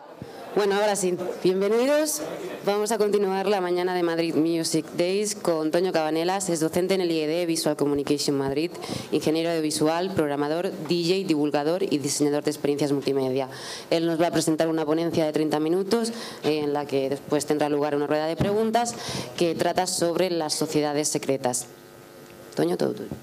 Bueno, ahora sí, bienvenidos. Vamos a continuar la mañana de Madrid Music Days con Toño Cabanelas, es docente en el IED Visual Communication Madrid, ingeniero audiovisual, programador, DJ, divulgador y diseñador de experiencias multimedia. Él nos va a presentar una ponencia de 30 minutos en la que después tendrá lugar una rueda de preguntas que trata sobre las sociedades secretas. Toño, todo tuyo.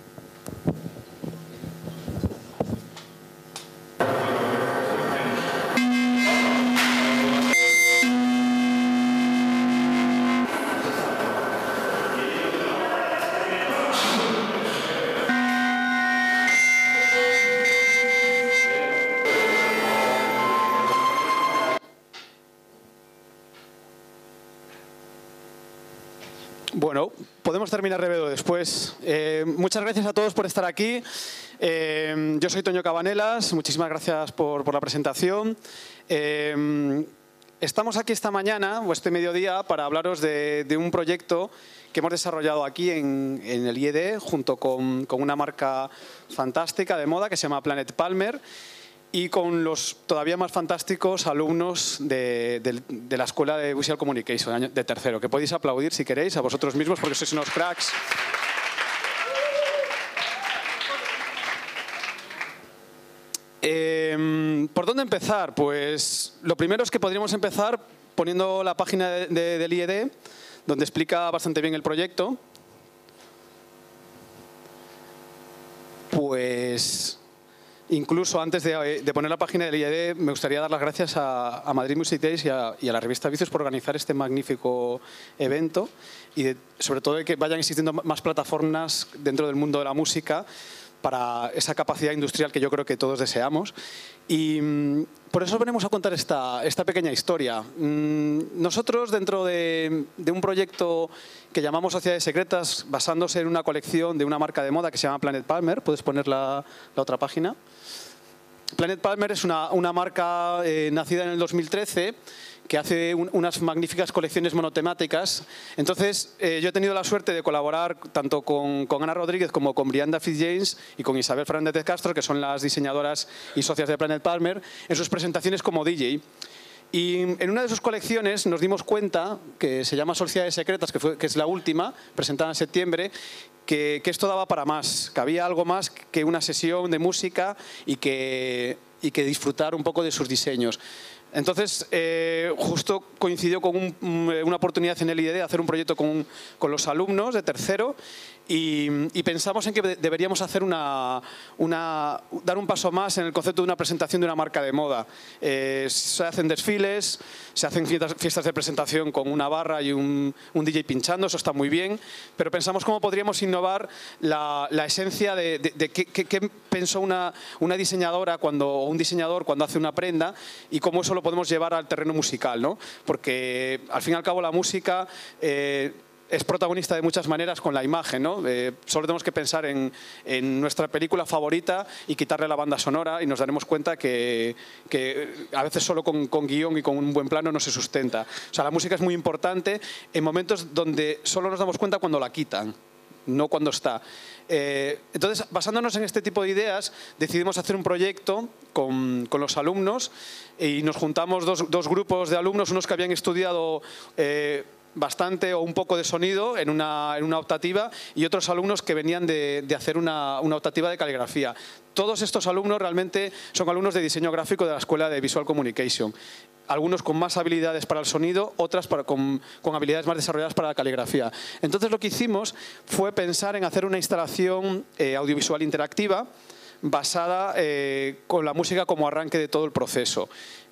Bueno, podemos terminar Revedo después. Muchas gracias a todos por estar aquí. Yo soy Toño Cabanelas, muchísimas gracias por la presentación. Estamos aquí esta mañana o este mediodía para hablaros de un proyecto que hemos desarrollado aquí en el IED junto con una marca fantástica de moda que se llama Planet Palmer y con los todavía más fantásticos alumnos de la Escuela de Visual Communication de tercero, que podéis aplaudir si queréis a vosotros mismos porque sois unos cracks. ¿Por dónde empezar? Pues lo primero es que podríamos empezar poniendo la página del IED, donde explica bastante bien el proyecto. Pues incluso antes de poner la página del IED, me gustaría dar las gracias a Madrid Music Days y a la revista Vicios por organizar este magnífico evento y sobre todo de que vayan existiendo más plataformas dentro del mundo de la música para esa capacidad industrial que yo creo que todos deseamos. Y por eso venimos a contar esta pequeña historia. Nosotros, dentro de un proyecto que llamamos Sociedades Secretas, basándose en una colección de una marca de moda que se llama Planet Palmer, puedes poner la otra página. Planet Palmer es una marca nacida en el 2013 que hace unas magníficas colecciones monotemáticas. Entonces, yo he tenido la suerte de colaborar tanto con Ana Rodríguez como con Brianda Fitzjames y con Isabel Fernández de Castro, que son las diseñadoras y socias de Planet Palmer, en sus presentaciones como DJ. Y en una de sus colecciones nos dimos cuenta, que se llama Sociedades Secretas, que es la última, presentada en septiembre, que esto daba para más, que había algo más que una sesión de música y que disfrutar un poco de sus diseños. Entonces, justo coincidió con una oportunidad en el IED de hacer un proyecto con los alumnos de tercero y pensamos en que deberíamos hacer dar un paso más en el concepto de una presentación de una marca de moda. Se hacen desfiles, se hacen fiestas de presentación con una barra y un DJ pinchando, eso está muy bien, pero pensamos cómo podríamos innovar la esencia de qué pensó una diseñadora o un diseñador cuando hace una prenda y cómo eso lo podemos llevar al terreno musical, ¿no? Porque al fin y al cabo la música es protagonista de muchas maneras con la imagen, ¿no? Solo tenemos que pensar en nuestra película favorita y quitarle la banda sonora y nos daremos cuenta que a veces solo con guión y con un buen plano no se sustenta. O sea, la música es muy importante en momentos donde solo nos damos cuenta cuando la quitan, no cuando está. Entonces, basándonos en este tipo de ideas, decidimos hacer un proyecto con los alumnos y nos juntamos dos grupos de alumnos, unos que habían estudiado bastante o un poco de sonido en una optativa y otros alumnos que venían de hacer una optativa de caligrafía. Todos estos alumnos realmente son alumnos de diseño gráfico de la Escuela de Visual Communication. Algunos con más habilidades para el sonido, otras con habilidades más desarrolladas para la caligrafía. Entonces lo que hicimos fue pensar en hacer una instalación audiovisual interactiva basada con la música como arranque de todo el proceso.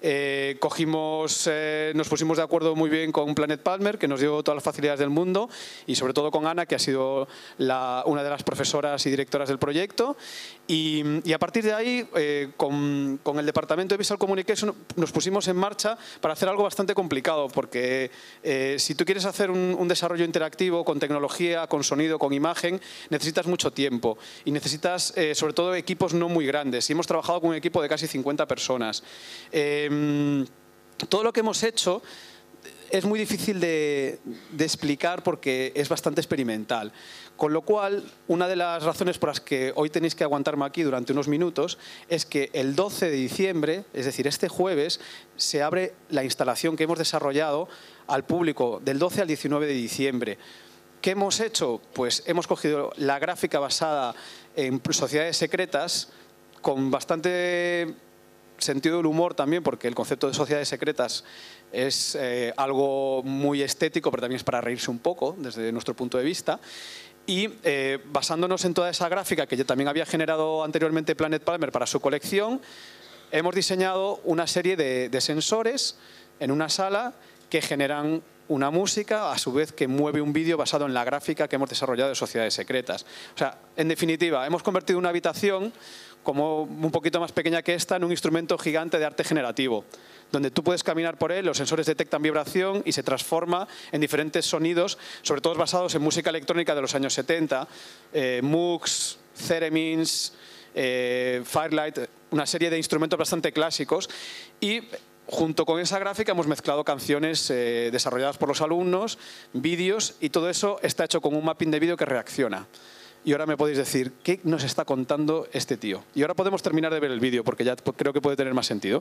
Nos pusimos de acuerdo muy bien con Planet Palmer, que nos dio todas las facilidades del mundo, y sobre todo con Ana, que ha sido una de las profesoras y directoras del proyecto. Y a partir de ahí, con el Departamento de Visual Communication, nos pusimos en marcha para hacer algo bastante complicado, porque si tú quieres hacer un desarrollo interactivo con tecnología, con sonido, con imagen, necesitas mucho tiempo y necesitas, sobre todo, equipos no muy grandes. Y hemos trabajado con un equipo de casi 50 personas. Todo lo que hemos hecho es muy difícil de explicar porque es bastante experimental. Con lo cual, una de las razones por las que hoy tenéis que aguantarme aquí durante unos minutos es que el 12 de diciembre, es decir, este jueves, se abre la instalación que hemos desarrollado al público del 12 al 19 de diciembre. ¿Qué hemos hecho? Pues hemos cogido la gráfica basada en sociedades secretas con bastante sentido del humor también, porque el concepto de sociedades secretas es algo muy estético, pero también es para reírse un poco desde nuestro punto de vista. Y basándonos en toda esa gráfica que ya también había generado anteriormente Planet Palmer para su colección, hemos diseñado una serie de sensores en una sala que generan una música, a su vez que mueve un vídeo basado en la gráfica que hemos desarrollado de sociedades secretas. O sea, en definitiva, hemos convertido una habitación como un poquito más pequeña que esta en un instrumento gigante de arte generativo, donde tú puedes caminar por él, los sensores detectan vibración y se transforma en diferentes sonidos, sobre todo basados en música electrónica de los años 70, Moogs, Theremins, Firelight, una serie de instrumentos bastante clásicos. Y junto con esa gráfica hemos mezclado canciones desarrolladas por los alumnos, vídeos, y todo eso está hecho con un mapping de vídeo que reacciona. Y ahora me podéis decir, ¿qué nos está contando este tío? Y ahora podemos terminar de ver el vídeo, porque ya creo que puede tener más sentido.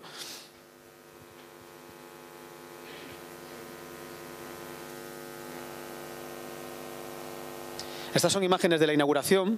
Estas son imágenes de la inauguración.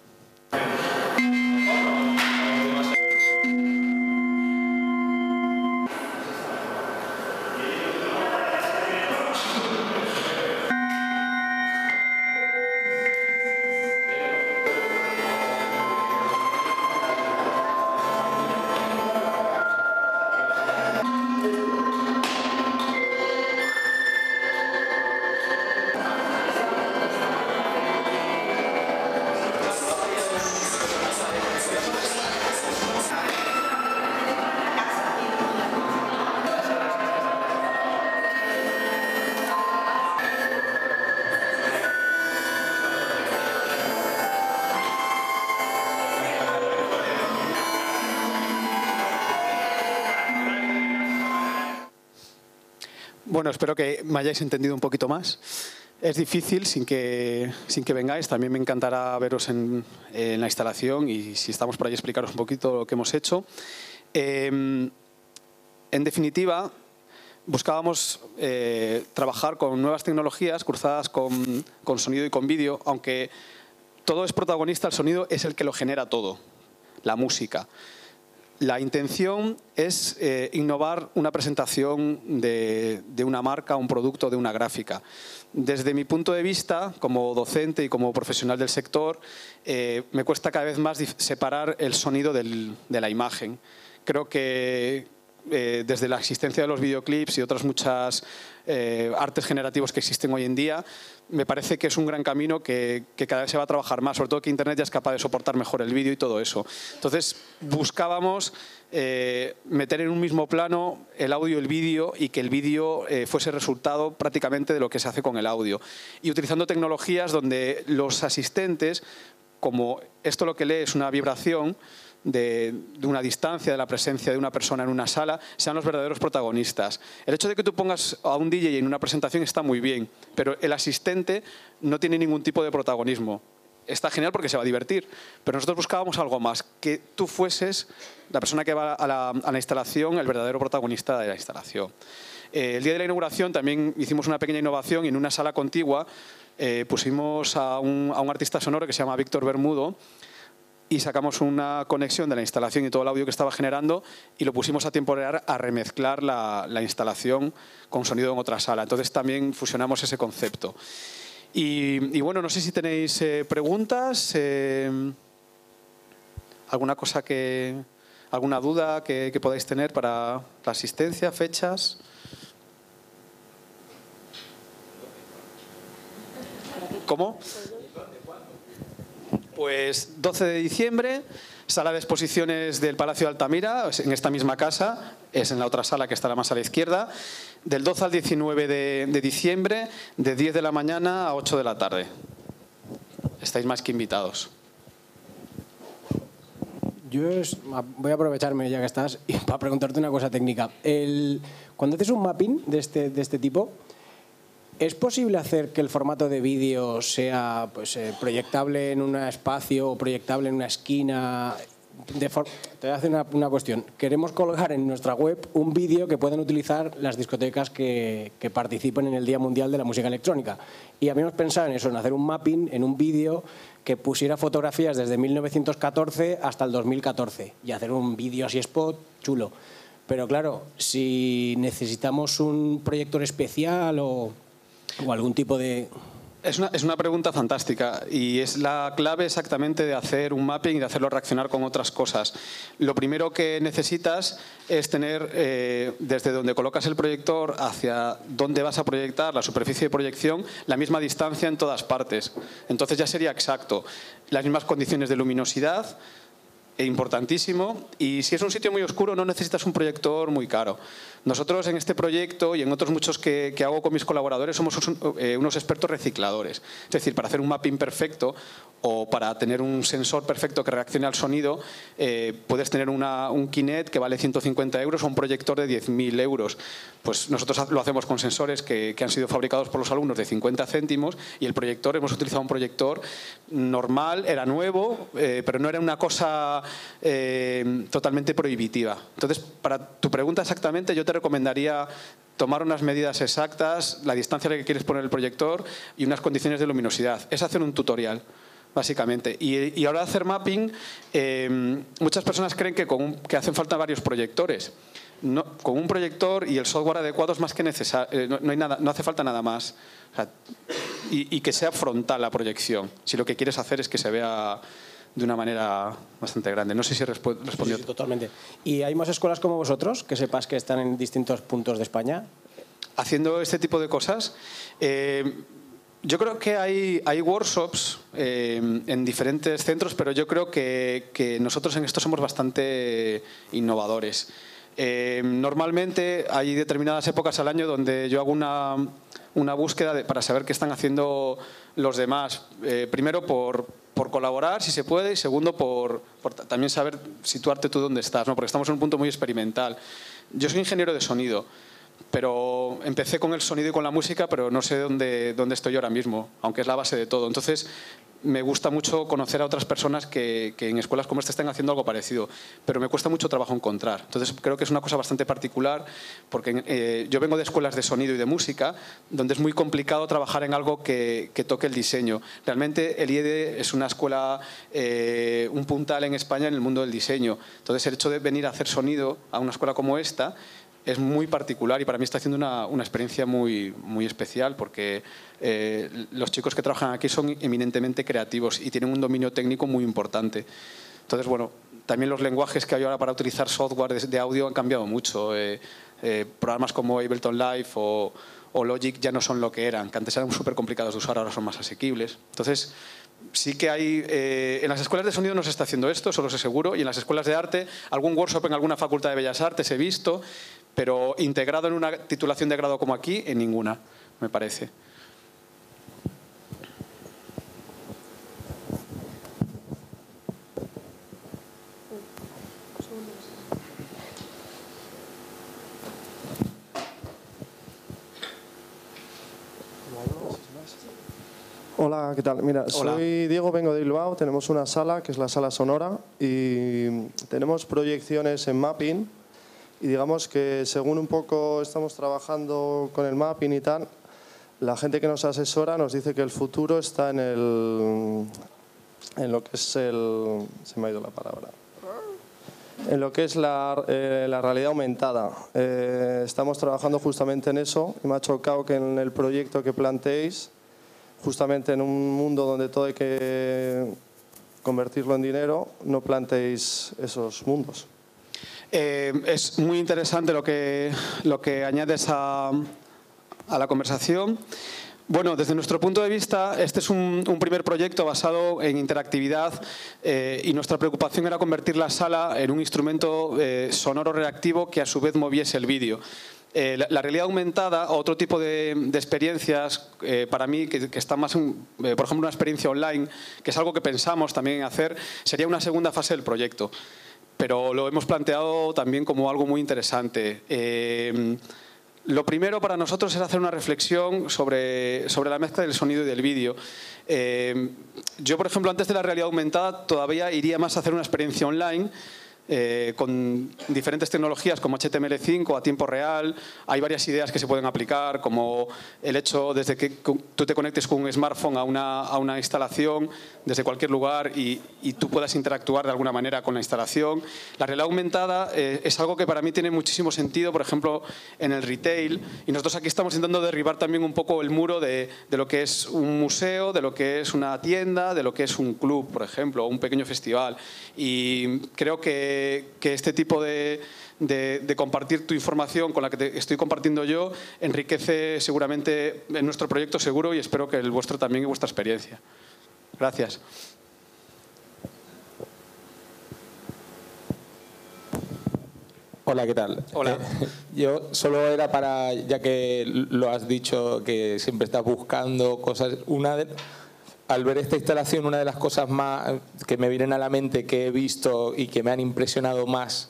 Bueno, espero que me hayáis entendido un poquito más. Es difícil sin que vengáis. También me encantará veros en la instalación y si estamos por ahí explicaros un poquito lo que hemos hecho. En definitiva, buscábamos trabajar con nuevas tecnologías cruzadas con sonido y con vídeo, aunque todo es protagonista, el sonido es el que lo genera todo, la música. La intención es innovar una presentación de una marca, un producto, de una gráfica. Desde mi punto de vista, como docente y como profesional del sector, me cuesta cada vez más separar el sonido de la imagen. Creo que desde la existencia de los videoclips y otras muchas artes generativos que existen hoy en día, me parece que es un gran camino que cada vez se va a trabajar más, sobre todo que Internet ya es capaz de soportar mejor el vídeo y todo eso. Entonces, buscábamos meter en un mismo plano el audio y el vídeo y que el vídeo fuese resultado prácticamente de lo que se hace con el audio. Y utilizando tecnologías donde los asistentes, como esto lo que lee es una vibración, de una distancia, de la presencia de una persona en una sala, sean los verdaderos protagonistas. El hecho de que tú pongas a un DJ en una presentación está muy bien, pero el asistente no tiene ningún tipo de protagonismo. Está genial porque se va a divertir, pero nosotros buscábamos algo más, que tú fueses la persona que va a la instalación, el verdadero protagonista de la instalación. El día de la inauguración también hicimos una pequeña innovación y en una sala contigua pusimos a un artista sonoro que se llama Víctor Bermudo, y sacamos una conexión de la instalación y todo el audio que estaba generando y lo pusimos a tiempo real a remezclar la instalación con sonido en otra sala. Entonces también fusionamos ese concepto. Y bueno, no sé si tenéis preguntas, alguna duda que podáis tener para la asistencia, fechas. ¿Cómo? Pues 12 de diciembre, sala de exposiciones del Palacio de Altamira, en esta misma casa, es en la otra sala que estará más a la izquierda, del 12 al 19 de diciembre, de 10 de la mañana a 8 de la tarde. Estáis más que invitados. Yo voy a aprovecharme ya que estás para preguntarte una cosa técnica. Cuando haces un mapping de este tipo, ¿Es posible hacer que el formato de vídeo sea pues, proyectable en un espacio o proyectable en una esquina? Te voy a hacer una cuestión. Queremos colgar en nuestra web un vídeo que puedan utilizar las discotecas que participen en el Día Mundial de la Música Electrónica. Y habíamos pensado en eso, en hacer un mapping en un vídeo que pusiera fotografías desde 1914 hasta el 2014 y hacer un vídeo así spot chulo. Pero claro, si necesitamos un proyector especial o algún tipo de... Es una pregunta fantástica y es la clave exactamente de hacer un mapping y de hacerlo reaccionar con otras cosas. Lo primero que necesitas es tener desde donde colocas el proyector hacia donde vas a proyectar, la superficie de proyección, la misma distancia en todas partes. Entonces ya sería exacto. Las mismas condiciones de luminosidad, importantísimo, y si es un sitio muy oscuro no necesitas un proyector muy caro. Nosotros en este proyecto y en otros muchos que hago con mis colaboradores somos unos expertos recicladores. Es decir, para hacer un mapping perfecto o para tener un sensor perfecto que reaccione al sonido, puedes tener un Kinect que vale 150 euros o un proyector de 10.000 euros. Pues nosotros lo hacemos con sensores que han sido fabricados por los alumnos de 50 céntimos y el proyector, hemos utilizado un proyector normal, era nuevo, pero no era una cosa totalmente prohibitiva. Entonces, para tu pregunta exactamente, yo te recomendaría tomar unas medidas exactas, la distancia a la que quieres poner el proyector y unas condiciones de luminosidad. Es hacer un tutorial, básicamente. Y ahora hacer mapping, muchas personas creen que hacen falta varios proyectores. No, con un proyector y el software adecuado es más que necesario, no hace falta nada más. O sea, y que sea frontal la proyección, si lo que quieres hacer es que se vea de una manera bastante grande. No sé si respondió. Sí, totalmente. ¿Y hay más escuelas como vosotros, que sepas que están en distintos puntos de España? Haciendo este tipo de cosas. Yo creo que hay workshops en diferentes centros, pero yo creo que nosotros en esto somos bastante innovadores. Normalmente hay determinadas épocas al año donde yo hago una búsqueda para saber qué están haciendo los demás. Primero por colaborar, si se puede, y segundo por también saber situarte tú dónde estás, ¿no? Porque estamos en un punto muy experimental. Yo soy ingeniero de sonido, pero empecé con el sonido y con la música, pero no sé dónde estoy ahora mismo, aunque es la base de todo. Entonces, me gusta mucho conocer a otras personas que en escuelas como esta estén haciendo algo parecido, pero me cuesta mucho trabajo encontrar. Entonces, creo que es una cosa bastante particular, porque yo vengo de escuelas de sonido y de música, donde es muy complicado trabajar en algo que toque el diseño. Realmente, el IED es una escuela, un puntal en España en el mundo del diseño. Entonces, el hecho de venir a hacer sonido a una escuela como esta es muy particular y para mí está haciendo una experiencia muy, muy especial porque los chicos que trabajan aquí son eminentemente creativos y tienen un dominio técnico muy importante. Entonces, bueno, también los lenguajes que hay ahora para utilizar software de audio han cambiado mucho. Programas como Ableton Live o Logic ya no son lo que eran, que antes eran súper complicados de usar, ahora son más asequibles. Entonces, sí que hay, en las escuelas de sonido no se está haciendo esto, solo sé seguro, y en las escuelas de arte, algún workshop en alguna facultad de Bellas Artes he visto, pero integrado en una titulación de grado como aquí, en ninguna, me parece. Hola, ¿qué tal? Mira, soy Diego, vengo de Bilbao, tenemos una sala que es la sala Sonora y tenemos proyecciones en mapping y digamos que según un poco estamos trabajando con el mapping y tal, la gente que nos asesora nos dice que el futuro está en lo que es se me ha ido la palabra. En lo que es la realidad aumentada. Estamos trabajando justamente en eso y me ha chocado que en el proyecto que planteéis, justamente en un mundo donde todo hay que convertirlo en dinero, no planteéis esos mundos. Es muy interesante lo que añades a la conversación. Bueno, desde nuestro punto de vista, este es un primer proyecto basado en interactividad y nuestra preocupación era convertir la sala en un instrumento sonoro reactivo que a su vez moviese el vídeo. La realidad aumentada, otro tipo de experiencias, para mí, que está más, por ejemplo, una experiencia online, que es algo que pensamos también hacer, sería una segunda fase del proyecto. Pero lo hemos planteado también como algo muy interesante. Lo primero para nosotros es hacer una reflexión sobre la mezcla del sonido y del vídeo. Yo, por ejemplo, antes de la realidad aumentada todavía iría más a hacer una experiencia online con diferentes tecnologías como HTML5 a tiempo real. Hay varias ideas que se pueden aplicar, como el hecho desde que tú te conectes con un smartphone a una instalación desde cualquier lugar y tú puedas interactuar de alguna manera con la instalación. La realidad aumentada es algo que para mí tiene muchísimo sentido, por ejemplo, en el retail. Y nosotros aquí estamos intentando derribar también un poco el muro de lo que es un museo, de lo que es una tienda, de lo que es un club, por ejemplo, o un pequeño festival. Y creo que este tipo de compartir tu información con la que te estoy compartiendo yo enriquece seguramente en nuestro proyecto seguro y espero que el vuestro también y vuestra experiencia. Gracias. Hola, ¿qué tal? Hola. Yo solo era para, ya que lo has dicho, que siempre estás buscando cosas. Al ver esta instalación, una de las cosas más que me vienen a la mente que he visto y que me han impresionado más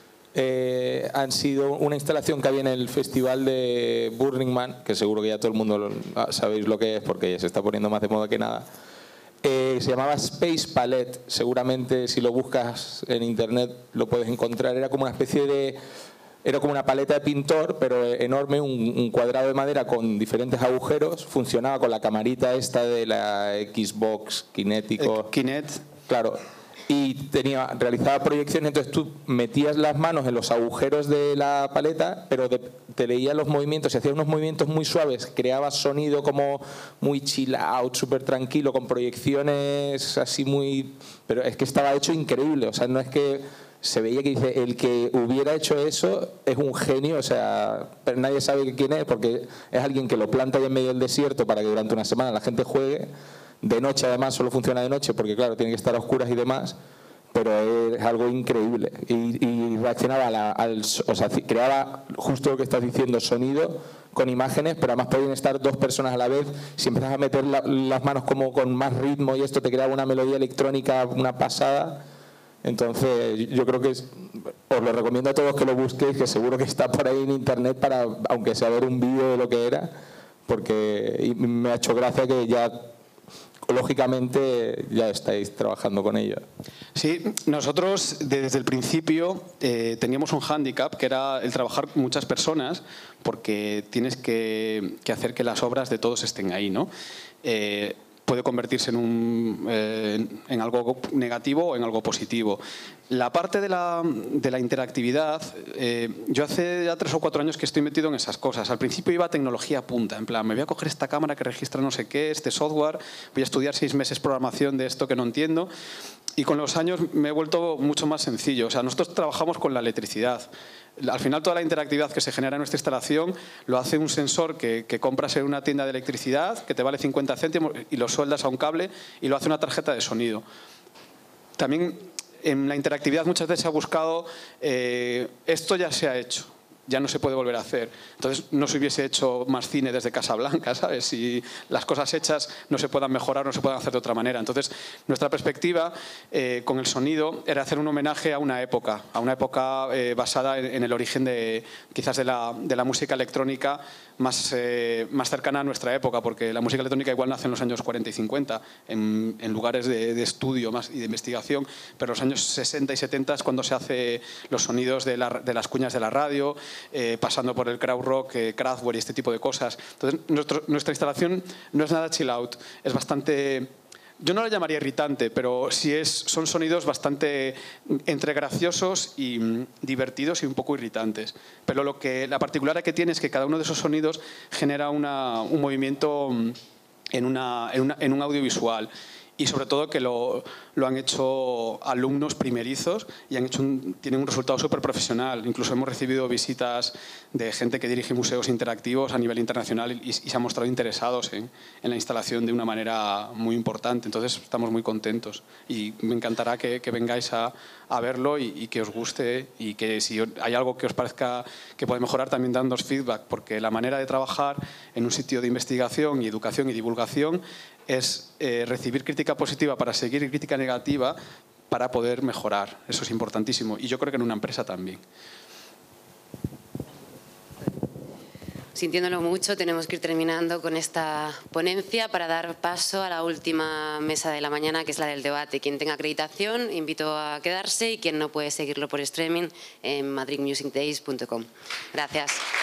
han sido una instalación que había en el festival de Burning Man, que seguro que ya todo el mundo sabéis lo que es porque ya se está poniendo más de moda que nada. Se llamaba Space Palette. Seguramente si lo buscas en internet lo puedes encontrar. Era como una especie de... Era como una paleta de pintor, pero enorme, un cuadrado de madera con diferentes agujeros. Funcionaba con la camarita esta de la Xbox Kinético. Kinect. Claro. Y realizaba proyecciones, entonces tú metías las manos en los agujeros de la paleta, pero te leía los movimientos, y hacías unos movimientos muy suaves, creabas sonido como muy chill out, súper tranquilo, con proyecciones así muy... Pero es que estaba hecho increíble, o sea, no es que... Se veía que dice, el que hubiera hecho eso es un genio, o sea, pero nadie sabe quién es porque es alguien que lo planta ahí en medio del desierto para que durante una semana la gente juegue. De noche, además, solo funciona de noche porque, claro, tiene que estar a oscuras y demás, pero es algo increíble. Y reaccionaba o sea, creaba justo lo que estás diciendo, sonido con imágenes, pero además podían estar dos personas a la vez. Si empezás a meter las manos como con más ritmo y esto te creaba una melodía electrónica, una pasada. Entonces, yo creo que os lo recomiendo a todos que lo busquéis, que seguro que está por ahí en internet para, aunque sea ver un vídeo de lo que era, porque me ha hecho gracia que ya, lógicamente, ya estáis trabajando con ello. Sí, nosotros desde el principio teníamos un hándicap que era el trabajar con muchas personas porque tienes que hacer que las obras de todos estén ahí, ¿no? Puede convertirse en algo negativo o en algo positivo. La parte de la interactividad, yo hace ya 3 o 4 años que estoy metido en esas cosas. Al principio iba a tecnología punta, en plan, me voy a coger esta cámara que registra no sé qué, este software, voy a estudiar 6 meses programación de esto que no entiendo. Y con los años me he vuelto mucho más sencillo. O sea, nosotros trabajamos con la electricidad. Al final, toda la interactividad que se genera en nuestra instalación lo hace un sensor que compras en una tienda de electricidad, que te vale 50 céntimos y lo sueldas a un cable y lo hace una tarjeta de sonido. También en la interactividad muchas veces se ha buscado, esto ya se ha hecho, ya no se puede volver a hacer. Entonces no se hubiese hecho más cine desde Casablanca, ¿sabes? Si las cosas hechas no se puedan mejorar, no se puedan hacer de otra manera. Entonces nuestra perspectiva con el sonido era hacer un homenaje a una época basada en el origen quizás de la música electrónica más cercana a nuestra época, porque la música electrónica igual nace en los años 40 y 50 en lugares de estudio más y de investigación, pero en los años 60 y 70 es cuando se hace los sonidos de las cuñas de la radio, pasando por el crowd rock, Kraftwerk y este tipo de cosas. Entonces nuestra instalación no es nada chill out, es bastante... Yo no la llamaría irritante, pero sí son sonidos bastante entre graciosos y divertidos y un poco irritantes. Pero la particularidad que tiene es que cada uno de esos sonidos genera un movimiento en un audiovisual. Y sobre todo que lo han hecho alumnos primerizos y tienen un resultado súper profesional. Incluso hemos recibido visitas de gente que dirige museos interactivos a nivel internacional y se han mostrado interesados en la instalación de una manera muy importante. Entonces estamos muy contentos y me encantará que vengáis a verlo y que os guste, y que si hay algo que os parezca que puede mejorar también dándoos feedback, porque la manera de trabajar en un sitio de investigación y educación y divulgación es recibir crítica positiva para seguir y crítica negativa para poder mejorar. Eso es importantísimo y yo creo que en una empresa también. sintiéndolo mucho, tenemos que ir terminando con esta ponencia para dar paso a la última mesa de la mañana, que es la del debate. Quien tenga acreditación, invito a quedarse, y quien no, puede seguirlo por streaming en madridmusicdays.com. Gracias.